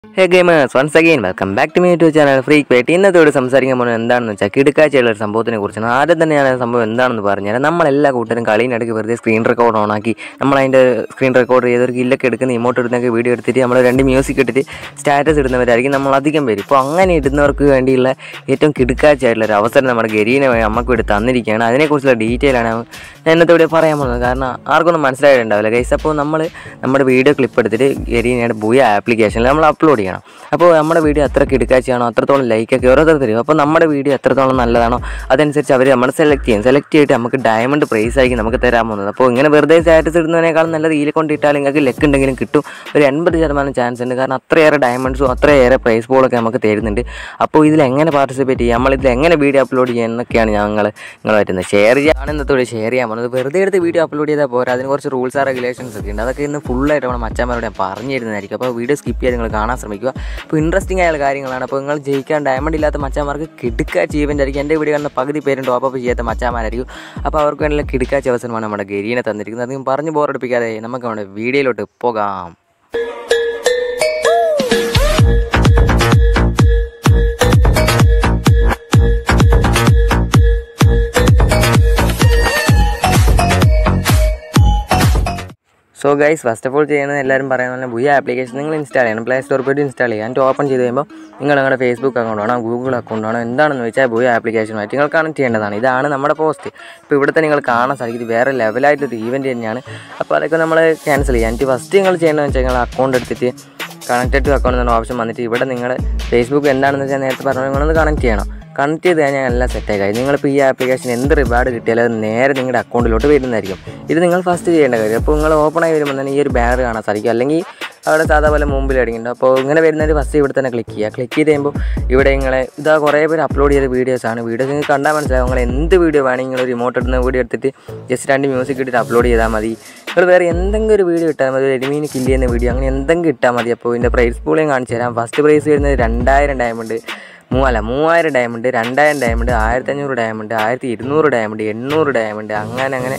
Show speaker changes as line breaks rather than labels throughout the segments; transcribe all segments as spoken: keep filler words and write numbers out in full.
Hey gamers, once again welcome back to my YouTube channel Freek. ഇന്നത്തോടെ സംസാരിക്കാൻ പോകുന്നത് എന്താണെന്ന് വെച്ചാൽ കിടുക്കാഴ്ചയുള്ള ഒരു സംഭവത്തിനെ കുറിച്ചാണ്. ആദ്യം തന്നെ ഞാൻ ആ സംഭവം എന്താണെന്ന് പറഞ്ഞാൽ നമ്മളെല്ലാ കൂട്ടരും കളിയിനിടയ്ക്ക് വെറുതെ സ്ക്രീൻ റെക്കോർഡ് ഓണാക്കി നമ്മൾ അതിൻ്റെ സ്ക്രീൻ റെക്കോർഡ് ചെയ്തൊരു കില്ലൊക്കെ എടുക്കുന്ന ഇമോട്ട് എടുത്തൊക്കെ വീഡിയോ എടുത്തിട്ട് നമ്മൾ രണ്ട് മ്യൂസിക് ഇട്ടിട്ട് സ്റ്റാറ്റസ് ഇടുന്നവരായിരിക്കും നമ്മൾ അധികം പേര്. ഇപ്പോൾ അങ്ങനെ ഇടുന്നവർക്ക് വേണ്ടിയുള്ള ഏറ്റവും കിടുക്കാഴ്ചയായിട്ടുള്ള ഒരു അവസരം നമ്മുടെ ഗരീനെ നമുക്ക് ഇവിടെ തന്നിരിക്കുകയാണ്. അതിനെക്കുറിച്ചുള്ള ഡീറ്റെയിൽ ആണ് ഞാൻ ഇന്നത്തോടെ പറയാൻ പോകുന്നത്. കാരണം ആർക്കൊന്നും മനസ്സിലായിട്ടുണ്ടാവില്ല ഗൈസ്. അപ്പോൾ നമ്മൾ നമ്മുടെ വീഡിയോ ക്ലിപ്പ് എടുത്തിട്ട് ഗരീനയുടെ ബൂയah ആപ്ലിക്കേഷനിൽ നമ്മൾ അപ്ലോഡ് ചെയ്യണം. അപ്പോൾ നമ്മുടെ വീഡിയോ എത്ര കിടുക്കാഴ്ചയാണോ അത്രത്തോളം ലൈക്കൊക്കെ ഓരോരുത്തർ തരും. അപ്പോൾ നമ്മുടെ വീഡിയോ എത്രത്തോളം നല്ലതാണോ അതനുസരിച്ച് അവർ നമ്മൾ സെലക്ട് ചെയ്യും. സെലക്ട് ചെയ്തിട്ട് നമുക്ക് ഡയമണ്ട് പ്രൈസ് ആയിരിക്കും നമുക്ക് തരാൻ പോകുന്നത്. അപ്പോൾ ഇങ്ങനെ വെറുതെ സ്റ്റാറ്റസ് ഇടുന്നതിനേക്കാളും നല്ലത് ഇതിൽ കൊണ്ടിട്ടാൽ നിങ്ങൾക്ക് ലെക്ക് ഉണ്ടെങ്കിലും കിട്ടും. ഒരു എൺപത് ശതമാനം ചാൻസ് ഉണ്ട്. കാരണം അത്രയേറെ ഡയമണ്ട്സും അത്രയേറെ പ്രൈസ് ബോളൊക്കെ നമുക്ക് തരുന്നുണ്ട്. അപ്പോൾ ഇതിൽ എങ്ങനെ പാർട്ടിസിപ്പേറ്റ് ചെയ്യാം, നമ്മളിതിൽ എങ്ങനെ വീഡിയോ അപ്ലോഡ് ചെയ്യാം എന്നൊക്കെയാണ് ഞങ്ങൾ നിങ്ങൾ പറ്റുന്നത്. ഷെയർ ചെയ്യാണെന്നത്തോടെ ഷെയർ ചെയ്യാൻ പോകുന്നത്. വെറുതെ എടുത്ത് വീഡിയോ അപ്ലോഡ് ചെയ്താൽ പോരാ, അതിന് കുറച്ച് റൂൾസ് ആൻഡ് റെഗുലേഷൻസ് ഒക്കെ ഉണ്ട്. അതൊക്കെ ഇന്ന് ഫുള്ളായിട്ട് നമ്മൾ മച്ചാന്മാരോട് ഞാൻ പറഞ്ഞു തരുന്നതായിരിക്കും. അപ്പോൾ വീഡിയോ സ്കിപ്പ് ചെയ്ത് നിങ്ങൾ കാണാൻ ശ്രമിക്കുക. അപ്പോൾ ഇൻട്രസ്റ്റിംഗ് ആയ കാര്യങ്ങളാണ്. അപ്പോൾ നിങ്ങൾ ജയിക്കാൻ ഡയമണ്ട് ഇല്ലാത്ത മച്ചാന്മാർക്ക് കിടുക്കാഴ്ച ഈവൻ്റ് ആയിരിക്കും. എൻ്റെ വീഡിയോ കാണുന്ന പകുതി പേരും ടോപ്പ് അപ്പ് ചെയ്യാത്ത മച്ചാന്മാരായിരിക്കും. അപ്പോൾ അവർക്ക് വേണ്ടിയുള്ള കിടുക്കാഴ്ച അവസരമാണ് നമ്മുടെ ഗരീനെ തന്നിരിക്കുന്നത്. അധികം പറഞ്ഞു ബോറടിപ്പിക്കാതെ നമുക്ക് നമ്മുടെ വീഡിയോയിലോട്ട് പോകാം. So guys, first of all ചെയ്യുന്നത് എല്ലാവരും പറയുന്നത് ബൂയah ആപ്ലിക്കേഷൻ നിങ്ങൾ ഇൻസ്റ്റാൾ ചെയ്യണം. പ്ലേ സ്റ്റോർ പോയിട്ട് ഇൻസ്റ്റാൾ ചെയ്യുക. എന്നിട്ട് ഓപ്പൺ ചെയ്ത് കഴിയുമ്പോൾ നിങ്ങൾ നിങ്ങളുടെ ഫേസ്ബുക്ക് അക്കൗണ്ട് ആണോ ഗൂഗിൾ അക്കൗണ്ട് ആണോ എന്താണെന്ന് വെച്ചാൽ ബൂയah ആപ്ലിക്കേഷനുമായിട്ട് നിങ്ങൾ കണക്ട് ചെയ്യേണ്ടതാണ്. ഇതാണ് നമ്മുടെ പോസ്റ്റ്. ഇപ്പോൾ ഇവിടുത്തെ നിങ്ങൾ കാണാൻ സാധിക്കും. ഇത് വേറെ ലെവലായിട്ടൊരു ഈവൻറ്റ് തന്നെയാണ്. അപ്പോൾ അതൊക്കെ നമ്മൾ ക്യാൻസൽ ചെയ്യുക. എന്നിട്ട് ഫസ്റ്റ് നിങ്ങൾ ചെയ്യേണ്ടതെന്ന് വെച്ചാൽ നിങ്ങൾ അക്കൗണ്ട് എടുത്തിട്ട് കണക്റ്റഡ് ടു അക്കൗണ്ട് എന്ന ഓപ്ഷൻ വന്നിട്ട് ഇവിടെ നിങ്ങൾ ഫേസ്ബുക്ക് എന്താണെന്ന് വെച്ചാൽ നേരത്തെ പറഞ്ഞാൽ നിങ്ങളൊന്ന് കണക്ട് ചെയ്യണം. കണക്ട് ചെയ്ത് കഴിഞ്ഞാൽ എല്ലാം സെറ്റായി കഴിഞ്ഞു. നിങ്ങളിപ്പോൾ ഈ ആപ്ലിക്കേഷൻ എന്ത് റിവാർഡ് കിട്ടിയാലും അത് നേരെ നിങ്ങളുടെ അക്കൗണ്ടിലോട്ട് വരുന്നതായിരിക്കും. ഇത് നിങ്ങൾ ഫസ്റ്റ് ചെയ്യേണ്ട കാര്യം. അപ്പോൾ നിങ്ങൾ ഓപ്പൺ ആയി വരുമ്പോൾ തന്നെ ഈ ഒരു ബാനർ കാണാൻ സാധിക്കും. അല്ലെങ്കിൽ അവിടെ സാധാ പോലെ മുമ്പിൽ അടിക്കുന്നുണ്ട്. അപ്പോൾ ഇങ്ങനെ വരുന്നതിന് ഫസ്റ്റ് ഇവിടെ തന്നെ ക്ലിക്ക് ചെയ്യുക. ക്ലിക്ക് ചെയ്ത് കഴിയുമ്പോൾ ഇവിടെ നിങ്ങളെ ഇതാ കുറേ പേര് അപ്ലോഡ് ചെയ്ത വീഡിയോസാണ്. വീഡിയോസ് നിങ്ങൾക്ക് കണ്ടാൽ മനസ്സിലാവും. നിങ്ങൾ എന്ത് വീഡിയോ വേണമെങ്കിൽ നിങ്ങൾ റിമോട്ട് ഇടുന്ന വീഡിയോ എടുത്തിട്ട് ജസ്റ്റ് രണ്ട് മ്യൂസിക് ഇട്ടിട്ട് അപ്ലോഡ് ചെയ്താൽ മതി. നിങ്ങൾ വേറെ എന്തെങ്കിലും ഒരു വീഡിയോ ഇട്ടാൽ മതി. ഒരു എലിമീന് കില്ല് ചെയ്യുന്ന വീഡിയോ അങ്ങനെ എന്തെങ്കിലും ഇട്ടാൽ മതി. അപ്പോൾ ഇതിൻ്റെ പ്രൈസ് പൂളിയും കാണിച്ചു തരാം. ഫസ്റ്റ് പ്രൈസ് വരുന്നത് രണ്ടായിരം ഡയമണ്ട് മൂവല്ല മൂവായിരം ഡയമണ്ട് രണ്ടായിരം ഡയമണ്ട് ആയിരത്തി അഞ്ഞൂറ് ഡയമണ്ട് ആയിരത്തി ഇരുന്നൂറ് ഡയമണ്ട് എണ്ണൂറ് ഡയമണ്ട് അങ്ങനെ അങ്ങനെ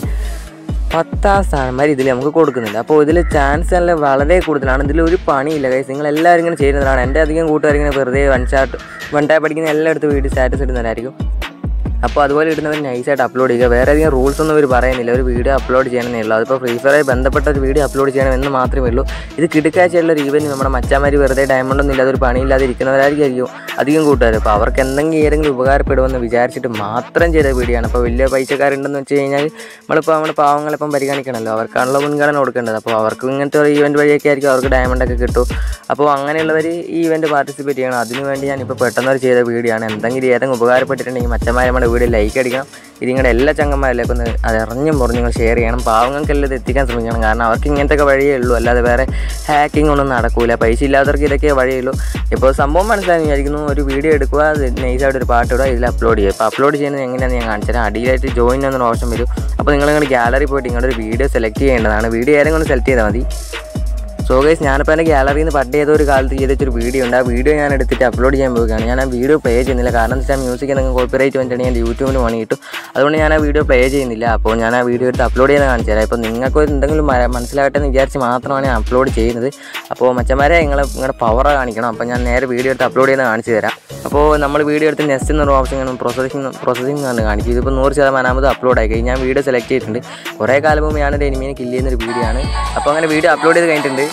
പത്താം സ്ഥാനം വരെ ഇതിൽ നമുക്ക് കൊടുക്കുന്നുണ്ട്. അപ്പോൾ ഇതിൽ ചാൻസ് എല്ലാം വളരെ കൂടുതലാണ്. ഇതിൽ ഒരു പണിയില്ല ഗൈസ്. നിങ്ങൾ എല്ലാവരും ഇങ്ങനെ ചെയ്യുന്നതാണ്. എൻ്റെ അധികം കൂട്ടുകാരിങ്ങനെ വെറുതെ വൺ ഷാട്ട് വൺ ടാപ്പ് അടിക്കുന്ന എല്ലായിടത്തും വീഡിയോ സ്റ്റാറ്റസ് ഇടുന്നവരായിരിക്കും. അപ്പോൾ അതുപോലെ ഇടുന്നവർ നൈസായിട്ട് അപ്ലോഡ് ചെയ്യുക. വേറെ അധികം റൂൾസ് ഒന്നും ഇവർ പറയുന്നില്ല. ഒരു വീഡിയോ അപ്ലോഡ് ചെയ്യണമെന്നേ ഉള്ളൂ. അതിപ്പോൾ ഫ്രീ ഫയറുമായി ബന്ധപ്പെട്ട ഒരു വീഡിയോ അപ്ലോഡ് ചെയ്യണമെന്ന് മാത്രമേ ഉള്ളൂ. ഇത് കിടുക്കാഴ്ചയുള്ള ഒരു ഈവൻറ്റ് നമ്മുടെ മച്ചാന്മാർ വെറുതെ ഡയമണ്ടൊന്നും ഇല്ലാതെ ഒരു പണിയില്ലാതെ ഇരിക്കുന്നവരായിരിക്കും അധികം കൂട്ടുകാർ. അപ്പോൾ അവർക്ക് എന്തെങ്കിലും ഏതെങ്കിലും ഉപകാരപ്പെടുമെന്ന് വിചാരിച്ചിട്ട് മാത്രം ചെയ്ത വീഡിയോ ആണ്. അപ്പോൾ വലിയ പൈസക്കാരുണ്ടെന്ന് വെച്ച് കഴിഞ്ഞാൽ നമ്മളിപ്പോൾ നമ്മുടെ പാവങ്ങളിപ്പം പരിഗണിക്കണമല്ലോ. അവർക്കാണല്ലോ മുൻഗണന കൊടുക്കേണ്ടത്. അപ്പോൾ അവർക്ക് ഇങ്ങനത്തെ ഒരു ഈവൻറ്റ് വഴിയൊക്കെ ആയിരിക്കും അവർക്ക് ഡയമണ്ടൊക്കെ കിട്ടും. അപ്പോൾ അങ്ങനെയുള്ളവർ ഈ ഈവൻറ്റ് പാർട്ടിസിപ്പേറ്റ് ചെയ്യണം. അതിനുവേണ്ടി ഞാനിപ്പോൾ പെട്ടെന്ന് ചെയ്ത വീഡിയോ ആണ്. എന്തെങ്കിലും ഏതെങ്കിലും ഉപകാരപ്പെട്ടിട്ടുണ്ടെങ്കിൽ മച്ചന്മാർ നമ്മുടെ വീഡിയോ ലൈക്ക് അടിക്കണം. ഇത് നിങ്ങളുടെ എല്ലാ ചങ്ങന്മാരിലേക്കും ഒന്ന് അത് അറിഞ്ഞും പുറഞ്ഞ് നിങ്ങൾ ഷെയർ ചെയ്യണം. പാവങ്ങൾക്കെല്ലാം ഇത് എത്തിക്കാൻ ശ്രമിക്കണം. കാരണം അവർക്ക് ഇങ്ങനത്തെ വഴിയേ ഉള്ളൂ. അല്ലാതെ വേറെ ഹാക്കിംഗ് ഒന്നും നടക്കില്ല. പൈസ ഇല്ലാത്തവർക്ക് ഇതൊക്കെ വഴിയുള്ളൂ. ഇപ്പോൾ സംഭവം മനസ്സിലായി വിചാരിക്കുന്നു. ഒരു വീഡിയോ എടുക്കുക, അത് നൈസായിട്ട് ഒരു പാട്ട് ഇടുക, ഇതിൽ അപ്ലോഡ് ചെയ്യുക. ഇപ്പോൾ അപ്ലോഡ് ചെയ്യുന്നത് എങ്ങനെയാണെന്ന് ഞാൻ കാണിച്ചു തരാം. അടിയിലായിട്ട് ജോയിൻ എന്നൊരു ഓപ്ഷൻ വരും. അപ്പോൾ നിങ്ങൾ നിങ്ങളുടെ ഗാലറി പോയിട്ട് നിങ്ങളുടെ ഒരു വീഡിയോ സെലക്ട് ചെയ്യേണ്ടതാണ്. വീഡിയോ ഏതെങ്കിലും ഒന്ന് സെലക്ട് ചെയ്താൽ മതി. സോ ഗൈസ്, ഞാനിപ്പോൾ എൻ്റെ ഗാലറിയിൽ നിന്ന് പണ്ട് ഏതൊരു കാലത്ത് ചെയ്തൊരു വീഡിയോ ഉണ്ട്. ആ വീഡിയോ ഞാൻ എടുത്തിട്ട് അപ്ലോഡ് ചെയ്യാൻ പോവുകയാണ്. ഞാൻ ആ വീഡിയോ പ്ലേ ചെയ്യുന്നില്ല. കാരണം എന്താ വെച്ചാൽ മ്യൂസിക് എന്തെങ്കിലും കോപ്പിറൈറ്റ് വന്നിട്ടുണ്ടെങ്കിൽ എൻ്റെ യൂട്യൂബിന് പണി കിട്ടും. അതുകൊണ്ട് ഞാൻ ആ വീഡിയോ പ്ലേ ചെയ്യുന്നില്ല. അപ്പോൾ ഞാൻ ആ വീഡിയോ എടുത്ത് അപ്ലോഡ് ചെയ്യുന്നത് കാണിച്ചു തരാം. ഇപ്പോൾ നിങ്ങൾക്ക് എന്തെങ്കിലും മനസ്സിലാകട്ടെ എന്ന് വിചാരിച്ച് മാത്രമാണ് ഞാൻ അപ്ലോഡ് ചെയ്യുന്നത്. അപ്പോൾ മച്ചന്മാരെ നിങ്ങൾ നിങ്ങളുടെ പവർ കാണിക്കണം. അപ്പോൾ ഞാൻ നേരെ വീഡിയോ എടുത്ത് അപ്ലോഡ് ചെയ്യുന്നത് കാണിച്ചു തരാം. അപ്പോൾ നമ്മൾ വീഡിയോ എടുത്ത് നെക്സ്റ്റ് എന്നൊരു ഓപ്ഷൻ കാണും. പ്രോസസ്സിങ് പ്രോസസ്സിംഗ് ആണ് കാണിക്കും. ഇതിപ്പോൾ നൂറ് ശതമാനാമത് അപ്ലോഡ് ആയി കഴിഞ്ഞ് ഞാൻ വീഡിയോ സെലക്ട് ചെയ്തിട്ടുണ്ട്. കുറേ കാലം മുമ്പ് ഞാനൊരു എനിമീനെ കില്ല് ചെയ്യുന്നൊരു വീഡിയോ ആണ്. അപ്പോൾ അങ്ങനെ വീഡിയോ അപ്ലോഡ് ചെയ്ത് കഴിഞ്ഞിട്ടുണ്ട്.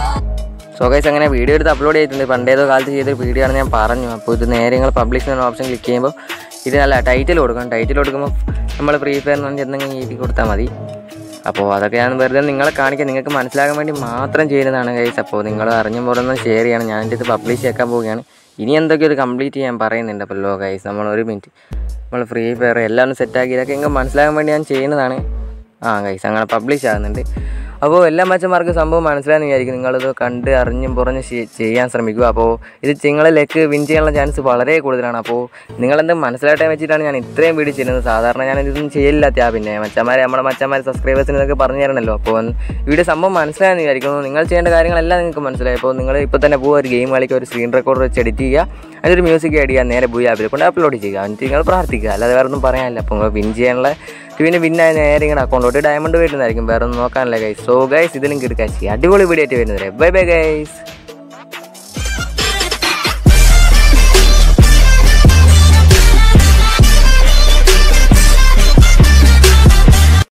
സോ ഗൈസ്, അങ്ങനെ വീഡിയോ എടുത്ത് അപ്ലോഡ് ചെയ്തിട്ടുണ്ട്. പണ്ടേതോ കാലത്ത് ചെയ്തൊരു വീഡിയോ ആണ് ഞാൻ പറഞ്ഞു. അപ്പോൾ ഇത് നേരെ നിങ്ങൾ പബ്ലിഷ് എന്ന ഓപ്ഷൻ ക്ലിക്ക് ചെയ്യുമ്പോൾ ഇത് നല്ല ടൈറ്റിൽ കൊടുക്കണം. ടൈറ്റിൽ കൊടുക്കുമ്പോൾ നമ്മൾ ഫ്രീ ഫയർ എന്ന് പറഞ്ഞാൽ എന്തെങ്കിലും എഴുതി കൊടുത്താൽ മതി. അപ്പോൾ അതൊക്കെ ഞാൻ വെറുതെ നിങ്ങളെ കാണിക്കാൻ നിങ്ങൾക്ക് മനസ്സിലാകാൻ വേണ്ടി മാത്രം ചെയ്യുന്നതാണ് ഗൈസ്. അപ്പോൾ നിങ്ങൾ അറിഞ്ഞും പുറമൊന്നും ഷെയർ ചെയ്യണം. ഞാൻ എൻ്റെ ഇത് പബ്ലിഷ് ചെയ്യാൻ പോവുകയാണ്. ഇനി എന്തൊക്കെ ഒരു കംപ്ലീറ്റ് ചെയ്യാൻ പറയുന്നുണ്ട്. അപ്പോൾ ലോ ഗൈസ്, നമ്മൾ ഒരു മിനിറ്റ് നമ്മൾ ഫ്രീ ഫയർ എല്ലാം സെറ്റാക്കി ഇതൊക്കെ നിങ്ങൾക്ക് മനസ്സിലാകാൻ വേണ്ടി ഞാൻ ചെയ്യുന്നതാണ്. ആ ഗൈസ്, അങ്ങനെ പബ്ലിഷ് ആകുന്നുണ്ട്. അപ്പോൾ എല്ലാ മച്ചന്മാർക്കും സംഭവം മനസ്സിലായെന്ന് വിചാരിക്കും. നിങ്ങളിത് കണ്ട് അറിഞ്ഞും പുറഞ്ഞ് ചെയ്യാൻ ശ്രമിക്കുക. അപ്പോൾ ഇത് നിങ്ങളെ ലെക്ക് വിൻ ചെയ്യാനുള്ള ചാൻസ് വളരെ കൂടുതലാണ്. അപ്പോൾ നിങ്ങളെന്ത് മനസ്സിലായിട്ടേ വെച്ചിട്ടാണ് ഞാൻ ഇത്രയും വീഡിയോ ചെയ്യുന്നത്. സാധാരണ ഞാൻ ഇതൊന്നും ചെയ്യില്ലാത്ത പിന്നെ മച്ചന്മാരെ നമ്മുടെ മച്ചന്മാർ സബ്സ്ക്രൈബേഴ്സിന് ഇതൊക്കെ പറഞ്ഞു തരണമല്ലോ. അപ്പോൾ വീഡിയോ സംഭവം മനസ്സിലായെന്ന് വിചാരിക്കുന്നു. നിങ്ങൾ ചെയ്യേണ്ട കാര്യങ്ങളെല്ലാം നിങ്ങൾക്ക് മനസ്സിലായി. അപ്പോൾ നിങ്ങൾ ഇപ്പോൾ തന്നെ പോകുക, ഒരു ഗെയിം കളിക്കുക, ഒരു സ്ക്രീൻ റെക്കോർഡർ വെച്ച് എഡിറ്റ് ചെയ്യുക, അതിനൊരു മ്യൂസിക് ആഡ് ചെയ്യുക, നേരെ ബൂയah ആപ്പിൽ കൊണ്ട് അപ്ലോഡ് ചെയ്യുക. എന്നിട്ട് നിങ്ങൾ പ്രാർത്ഥിക്കുക. അല്ലാതെ വേറെ ഒന്നും പറയാനില്ല. അപ്പോൾ നിങ്ങൾ വിൻ ചെയ്യാനുള്ള പിന്നെ വിന്നായ നേരെ ഇങ്ങനെ അക്കൗണ്ടിലോട്ട് ഡയമണ്ട് വരുന്നതായിരിക്കും. വേറെ ഒന്നും നോക്കാനല്ല ഗൈസ്. സോ ഗൈസ്, ഇതിലും കിടക്കാച്ചി അടിപൊളി വീഡിയോ ആയിട്ട് വരുന്നത്. Bye bye guys.